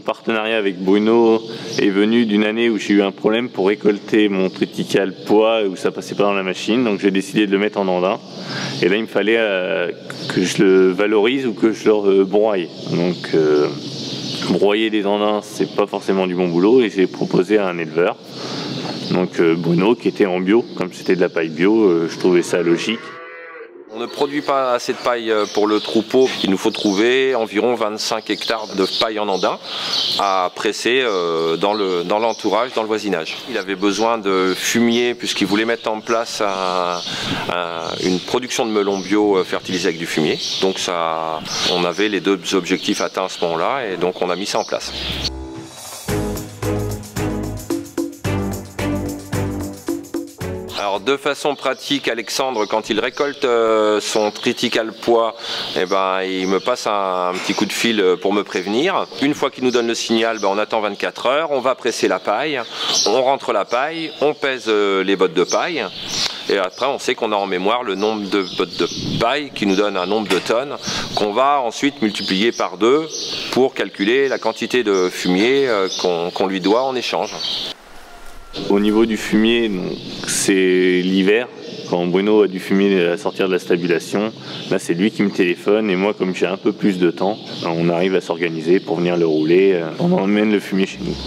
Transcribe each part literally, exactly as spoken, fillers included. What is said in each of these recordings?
mon partenariat avec Bruno est venu d'une année où j'ai eu un problème pour récolter mon triticale pois où ça passait pas dans la machine, donc j'ai décidé de le mettre en andin. Et là il me fallait euh, que je le valorise ou que je le euh, broye. Donc euh, broyer des andins c'est pas forcément du bon boulot et j'ai proposé à un éleveur, donc euh, Bruno, qui était en bio, comme c'était de la paille bio, euh, je trouvais ça logique. On ne produit pas assez de paille pour le troupeau. Il nous faut trouver environ vingt-cinq hectares de paille en andin à presser dans le, dans l'entourage, dans le voisinage. Il avait besoin de fumier puisqu'il voulait mettre en place un, un, une production de melons bio fertilisés avec du fumier. Donc ça, on avait les deux objectifs atteints à ce moment-là et donc on a mis ça en place. Alors de façon pratique, Alexandre, quand il récolte euh, son triticale pois, eh ben, il me passe un, un petit coup de fil pour me prévenir. Une fois qu'il nous donne le signal, ben, on attend vingt-quatre heures, on va presser la paille, on rentre la paille, on pèse euh, les bottes de paille. Et après, on sait qu'on a en mémoire le nombre de bottes de paille qui nous donne un nombre de tonnes qu'on va ensuite multiplier par deux pour calculer la quantité de fumier euh, qu'on qu'on lui doit en échange. Au niveau du fumier, c'est l'hiver, quand Bruno a du fumier à sortir de la stabulation. Là c'est lui qui me téléphone et moi comme j'ai un peu plus de temps, on arrive à s'organiser pour venir le rouler. On emmène le fumier chez nous.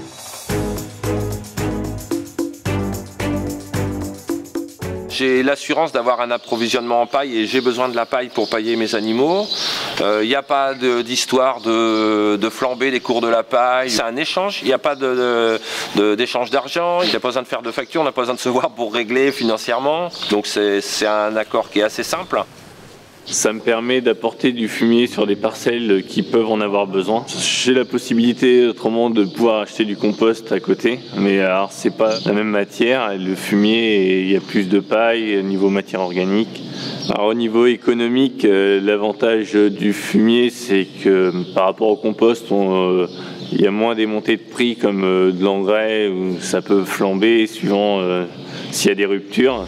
J'ai l'assurance d'avoir un approvisionnement en paille et j'ai besoin de la paille pour pailler mes animaux. Il euh, n'y a pas d'histoire de, de, de flamber les cours de la paille. C'est un échange, il n'y a pas d'échange d'argent, il n'y a pas besoin de faire de facture, on n'a pas besoin de se voir pour régler financièrement. Donc c'est un accord qui est assez simple. Ça me permet d'apporter du fumier sur des parcelles qui peuvent en avoir besoin. J'ai la possibilité autrement de pouvoir acheter du compost à côté, mais alors c'est pas la même matière. Le fumier, il y a plus de paille au niveau matière organique. Alors au niveau économique, euh, l'avantage du fumier, c'est que par rapport au compost, on, euh, il y a moins des montées de prix comme euh, de l'engrais où ça peut flamber suivant euh, s'il y a des ruptures.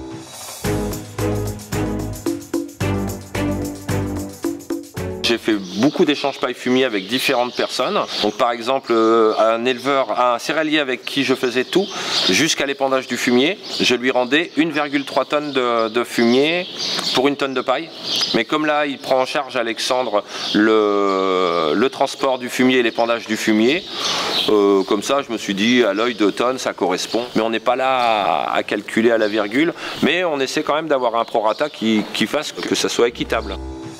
J'ai fait beaucoup d'échanges paille-fumier avec différentes personnes. Donc par exemple, un éleveur, un céréalier avec qui je faisais tout, jusqu'à l'épandage du fumier, je lui rendais une virgule trois tonnes de, de fumier pour une tonne de paille. Mais comme là, il prend en charge, Alexandre, le, le transport du fumier et l'épandage du fumier, euh, comme ça, je me suis dit, à l'œil deux tonnes, ça correspond. Mais on n'est pas là à, à calculer à la virgule, mais on essaie quand même d'avoir un prorata qui, qui fasse que ça soit équitable.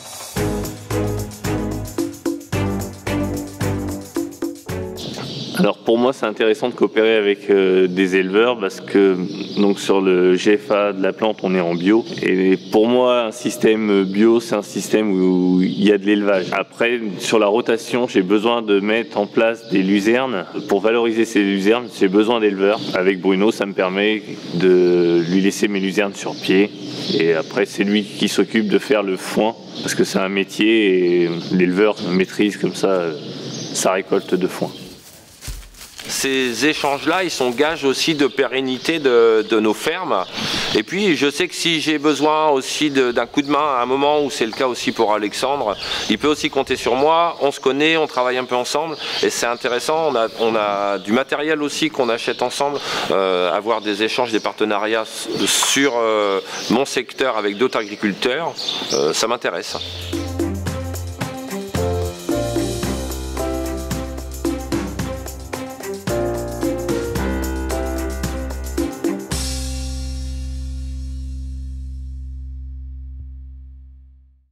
Alors pour moi c'est intéressant de coopérer avec euh, des éleveurs parce que donc sur le G F A de la plante on est en bio et pour moi un système bio c'est un système où il y a de l'élevage. Après sur la rotation j'ai besoin de mettre en place des luzernes. Pour valoriser ces luzernes j'ai besoin d'éleveurs. Avec Bruno ça me permet de lui laisser mes luzernes sur pied et après c'est lui qui s'occupe de faire le foin parce que c'est un métier et l'éleveur maîtrise comme ça sa récolte de foin. Ces échanges-là, ils sont gages aussi de pérennité de, de nos fermes. Et puis, je sais que si j'ai besoin aussi d'un coup de main à un moment où c'est le cas aussi pour Alexandre, il peut aussi compter sur moi. On se connaît, on travaille un peu ensemble et c'est intéressant. On a, on a du matériel aussi qu'on achète ensemble, euh, avoir des échanges, des partenariats sur euh, mon secteur avec d'autres agriculteurs, euh, ça m'intéresse.